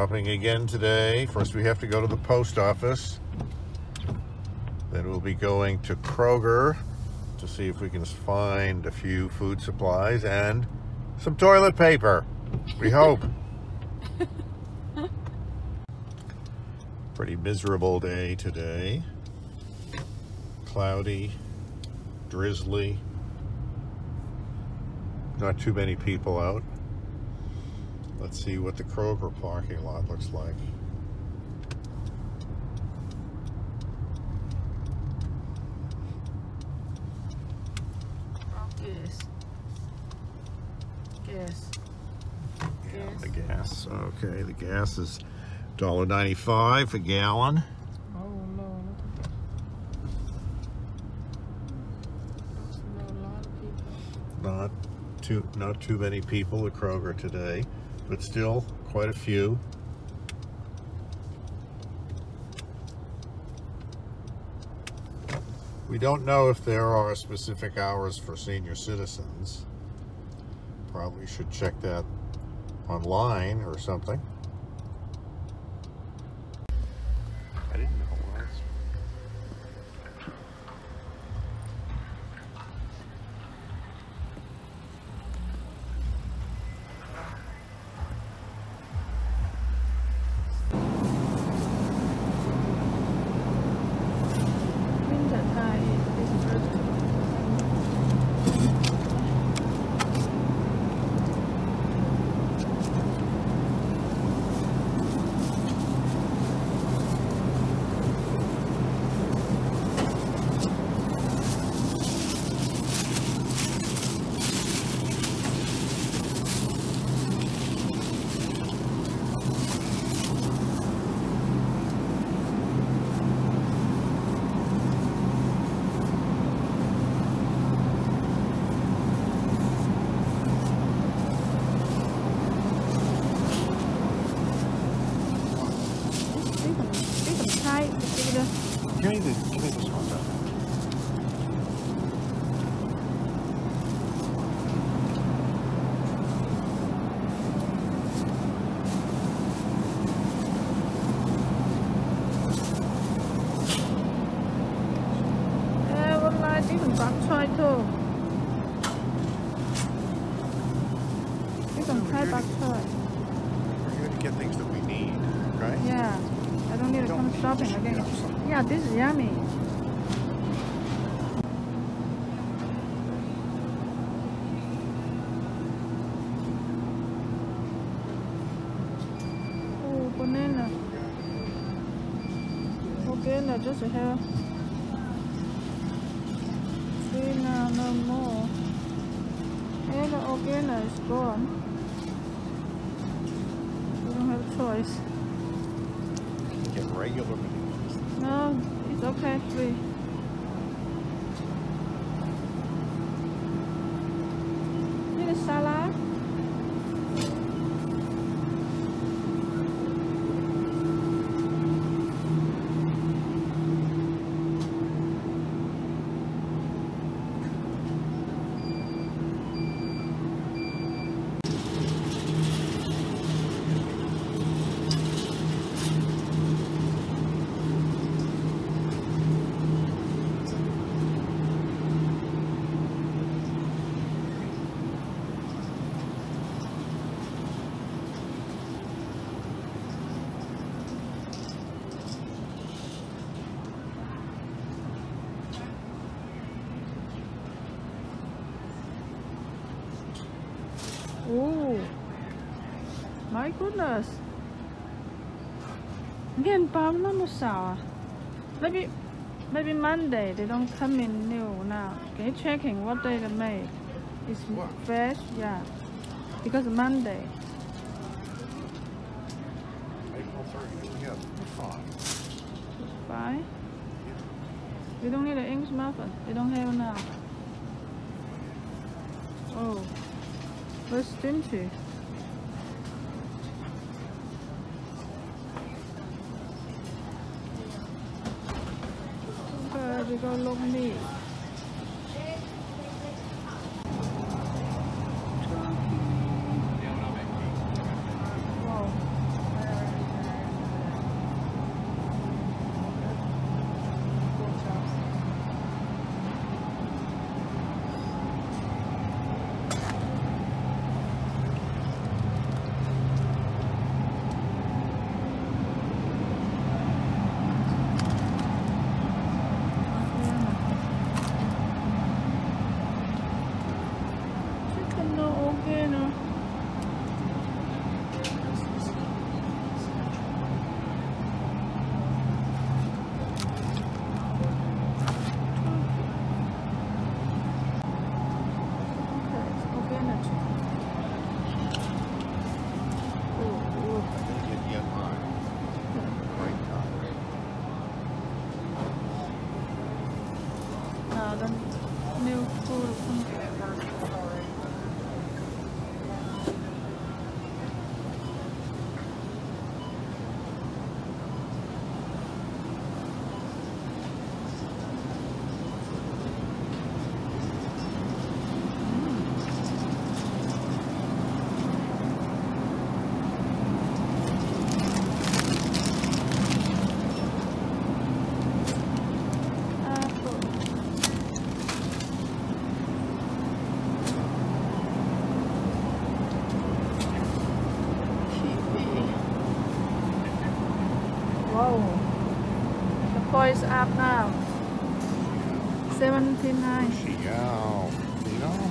Shopping again today. First we have to go to the post office. Then we'll be going to Kroger to see if we can find a few food supplies and some toilet paper. We hope. Pretty miserable day today. Cloudy, drizzly. Not too many people out. Let's see what the Kroger parking lot looks like. Gas. The gas. Okay, the gas is $1.95 a gallon. Oh no, not a lot of people. Not too many people at Kroger today, but still quite a few. We don't know if there are specific hours for senior citizens. Probably should check that online or something. I didn't know what else. Give me this one though. Chỉ cần bắp xoay thôi. Chỉ cần khai bắp xoay. We're here to get things that we need, right? Yeah, I don't need to come shopping again. Yeah, this is yummy. Oh, banana. Banana just here. No more. And the organic is gone. We don't have a choice. Get regular bananas. No, it's okay, free. Need a salad? Oh, my goodness. Again, Palm not sour. Maybe Monday they don't come in new now. Can you checking what day they made? It's fresh, yeah. Because Monday. April 30th, yeah, fine. Fine. We don't need an English muffin. They don't have now. Oh. Where's Stingy? Okay, we go look meat. Wow. the new food. Wow, the price is up now. 79. Yeah, you know.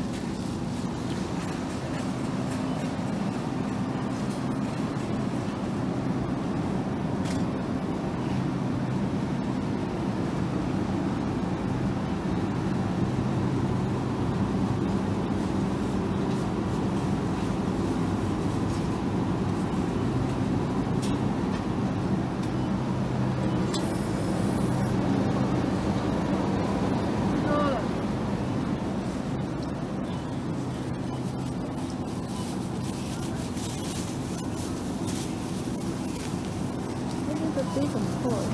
Different course.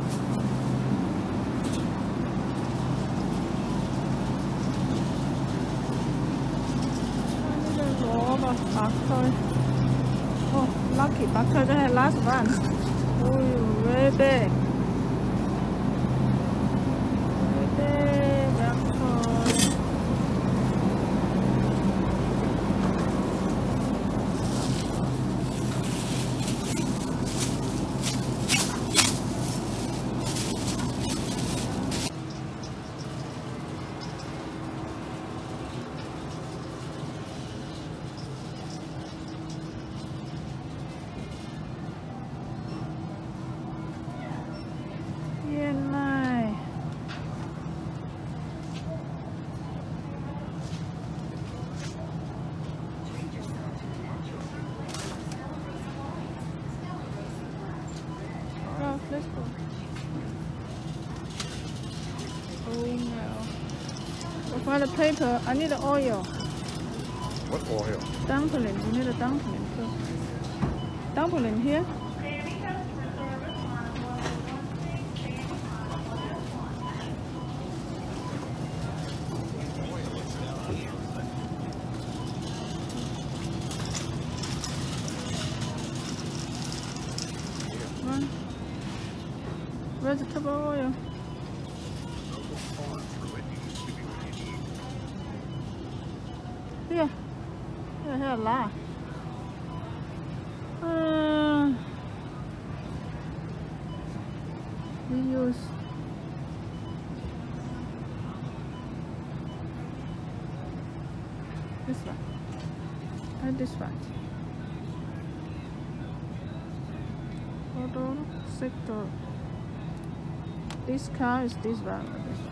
Oh, lucky bạc thôi, this is last one. Oh, very big. Very big bạc thôi. Let's go. Oh no. I find the paper. I need the oil. What oil? Dumpling. You need a dumpling too. Dumpling here. Vegetable oil. Here. Here a lot. We use this one and this one. Photo sector. This car is this one.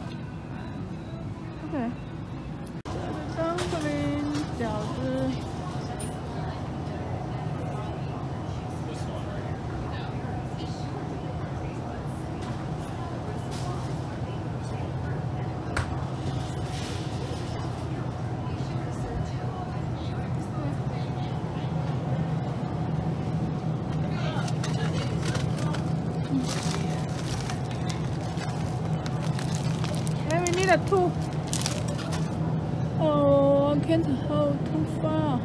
Okay. Dumpling, 饺子。Two. Oh, I can't hold too far.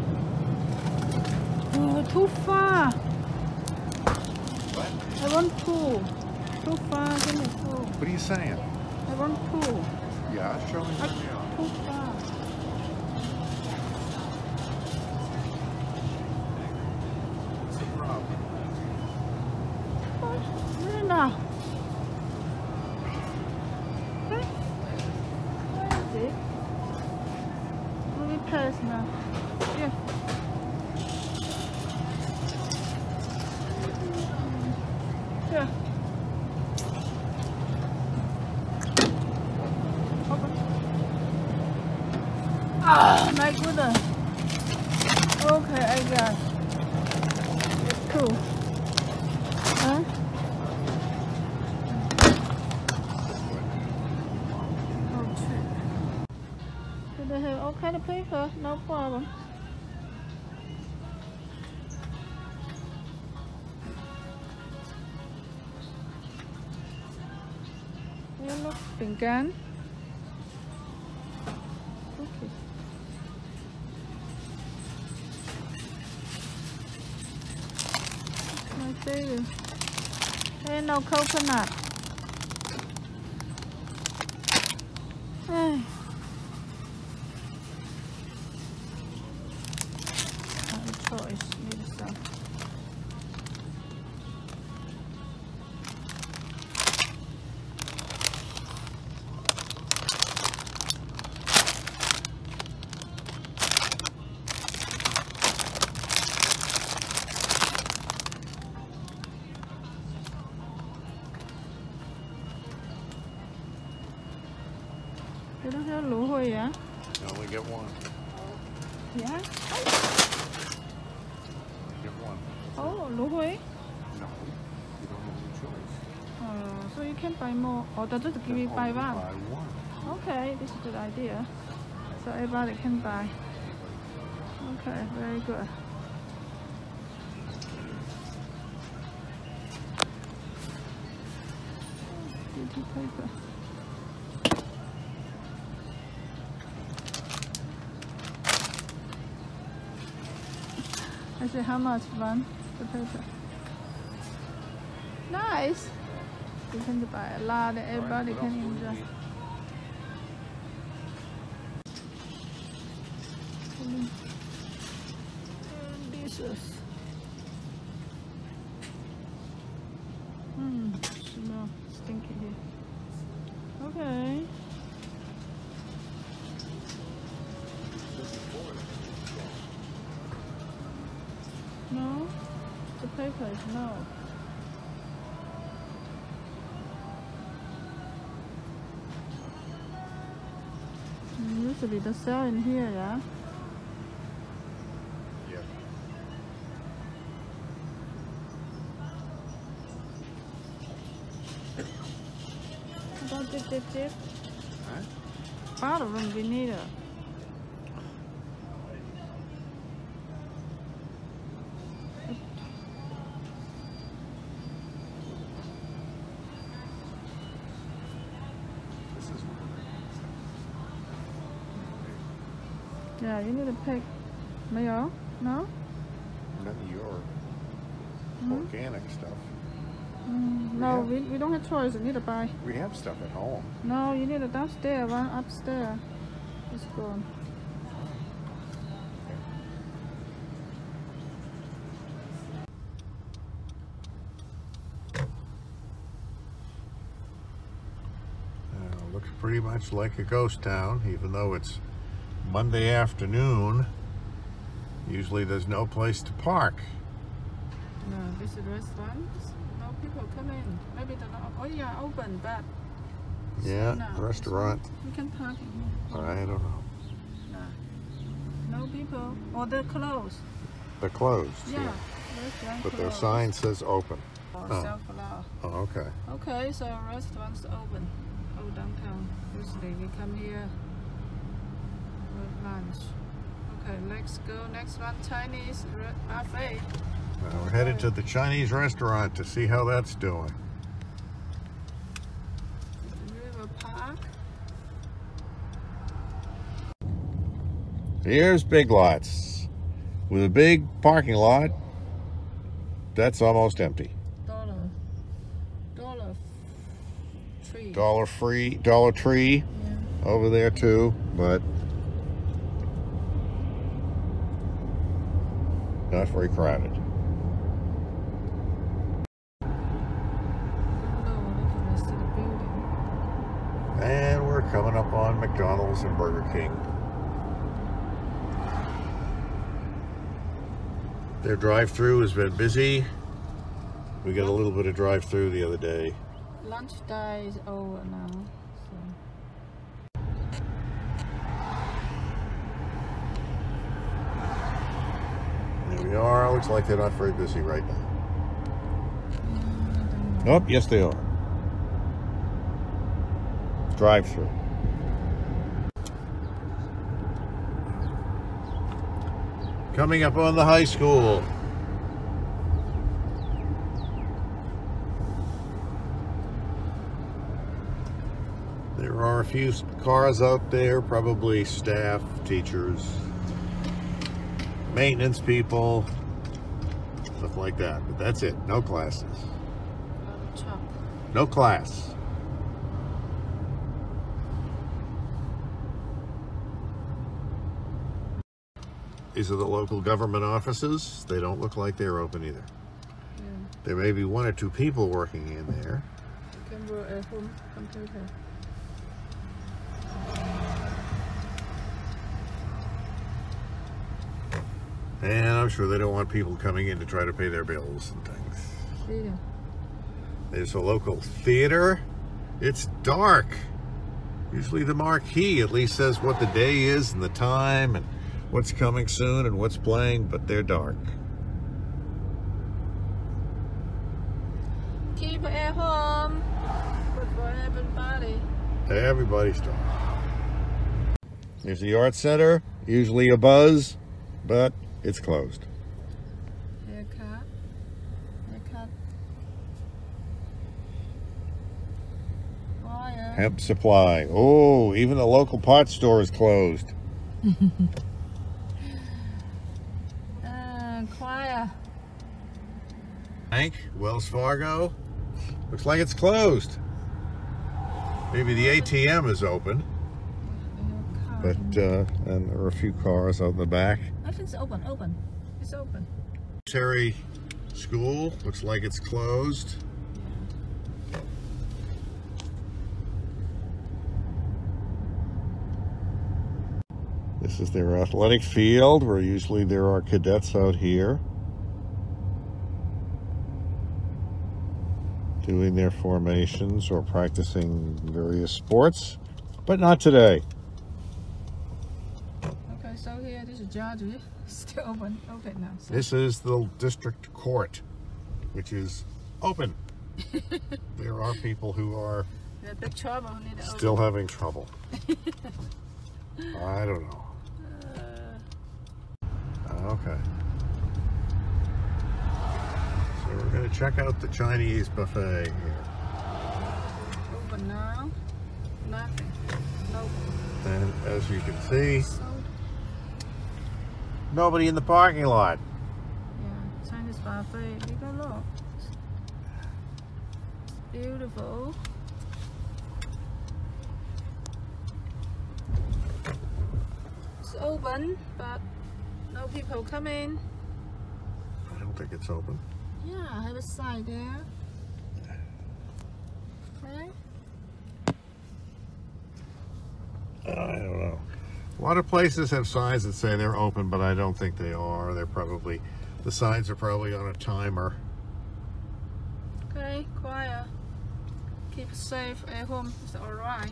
Oh, too far. What? I want two. Too far. Give me two. What are you saying? I want two. Yeah, show me. Too far. What's the problem? What? Really now? Pass now. Yeah. Yeah. Open. Ah, my goodness. Okay, I got two. Huh? They have all kind of paper, no problem. You look pinkan. Cookies. My favorite. Hey, no coconut. Hey. No choice. Need some. You don't have lũ hồi á? You only get one. Yeah. Get one. Oh, lũ hồi. No, you don't have any choice. So you can buy more. Or they just give you buy Only one. buy one. Okay, this is a good idea. So everybody can buy. Okay, very good. Beauty paper. I said, how much one? The paper. Nice. You can buy a lot and everybody What can else do we enjoy. need? And dishes. Smell stinky here. Okay. No, the paper is no. Usually the cell in here, yeah? Yeah. About dip. Huh? Part of them we need it. This is one. Yeah, you need to pick mayo. No? None of your organic stuff. No, we don't have choice. You need to buy. We have stuff at home. No, you need a downstairs, one upstairs. It's gone. Looks pretty much like a ghost town, even though it's Monday afternoon. Usually there's no place to park. No, this is restaurant. No people come in. Maybe they're not. Oh yeah, open, but Yeah, no, restaurant. you can park in here. I don't know. No people. Or they're closed. They're closed. Yeah, restaurant But their closed. sign says open. Or Oh. self-allow. Oh, okay. Okay, so restaurants open. Oh, downtown. Usually we come here with lunch. Okay, let's go. Next one, Chinese buffet. Now we're headed to the Chinese restaurant to see how that's doing. River Park. Here's Big Lots. With a big parking lot that's almost empty. Dollar Tree Yeah. over there too, but not very crowded. And we're coming up on McDonald's and Burger King. Their drive-through has been busy. We got a little bit of drive-through the other day. Lunch day is over now. So. There we are. Looks like they're not very busy right now. Oh, yes they are. Drive-through. Coming up on the high school. There are a few cars out there, probably staff, teachers, maintenance people, stuff like that. But that's it. No classes. No class. These are the local government offices. They don't look like they're open either. Yeah. There may be one or two people working in there. You can work at home computer. And I'm sure they don't want people coming in to try to pay their bills and things. Yeah. There's a local theater. It's dark. Usually the marquee at least says what the day is and the time and what's coming soon and what's playing, but they're dark. Keep it at home. Good for everybody. Everybody's dark. There's the art center, usually a buzz, but it's closed. Haircut. Fire. Hemp supply. Oh, even the local pot store is closed. Choir. Bank, Wells Fargo. Looks like it's closed. Maybe the ATM is open, but and there are a few cars out in the back. I think it's open. It's open. Terry School looks like it's closed. This is their athletic field where usually there are cadets out here doing their formations or practicing various sports, but not today. Okay, so here this is Georgia. Still open now. So. This is the district court, which is open. There are people who are big trouble. still having trouble. I don't know. Okay. So we're going to check out the Chinese buffet here. Open now. Nothing. Nope. And as you can see, nobody in the parking lot. Yeah, Chinese buffet. You can look. It's beautiful. It's open, but no people come in. I don't think it's open. Yeah, I have a sign there. Okay. I don't know. A lot of places have signs that say they're open, but I don't think they are. They're probably, the signs are probably on a timer. Okay, quiet. Keep it safe at home. It's alright.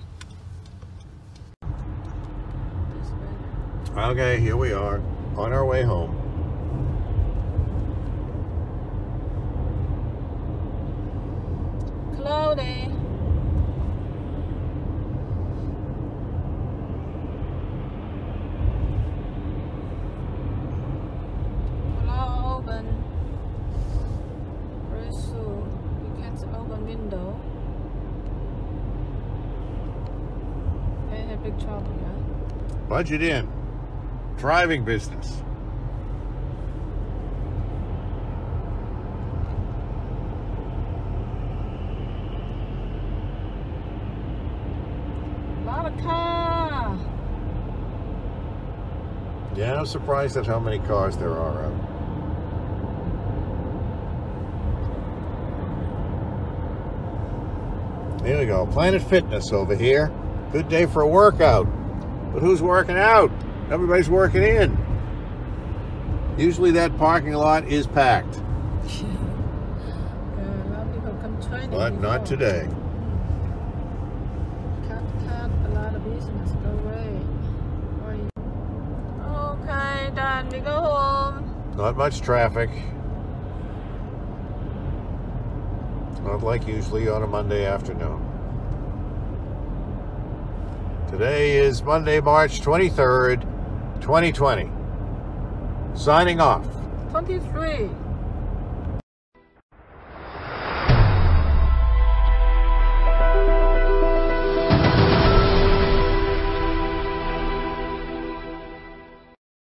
Okay, here we are on our way home. Cloudy. Hello, open. Very soon. You can't open window. They have big trouble, yeah? Budget in. Driving business. A lot of car. Yeah, I'm surprised at how many cars there are out. There we go. Planet Fitness over here. Good day for a workout. But who's working out? Everybody's working in. Usually that parking lot is packed. A lot of people come training. But not today. Cut, a lot of business go away. Okay, done. We go home. Not much traffic. Not like usually on a Monday afternoon. Today is Monday, March 23rd, 2020. Signing off. 23.